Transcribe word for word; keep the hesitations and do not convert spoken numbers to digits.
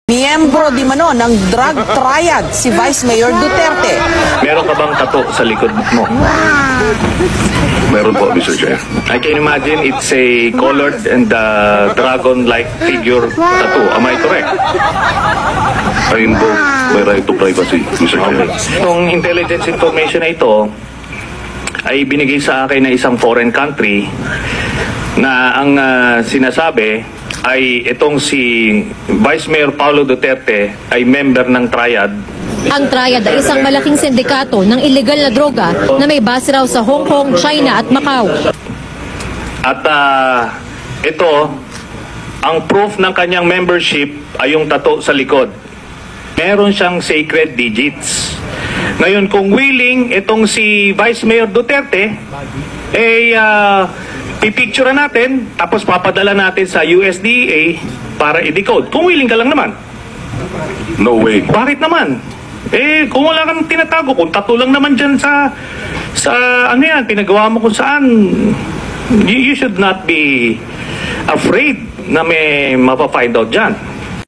Miyembro di mano ng drug triad si Vice Mayor Duterte. Meron ka bang tato sa likod mo? Meron po, Mister Chair. I can imagine it's a colored and uh, dragon-like figure tattoo. Am I correct? I invoke my right to privacy, Mister Chair. Itong intelligence information na ito ay binigay sa akin ng isang foreign country na ang uh, sinasabi ay itong si Vice Mayor Paulo Duterte ay member ng Triad. Ang Triad ay isang malaking sindikato ng illegal na droga na may base raw sa Hong Kong, China at Macau. At uh, ito, ang proof ng kanyang membership ay yung tato sa likod. Meron siyang sacred digits. Ngayon, kung willing itong si Vice Mayor Duterte, eh, uh, pipicture natin, tapos papadala natin sa U S D A para i-decode. Kung willing ka lang naman. No way. Bakit naman? Eh, kung wala kang tinatago, kung tattoo lang naman dyan sa, sa ano yan, pinagawa mo kung saan, you, you should not be afraid na may mapafind out dyan.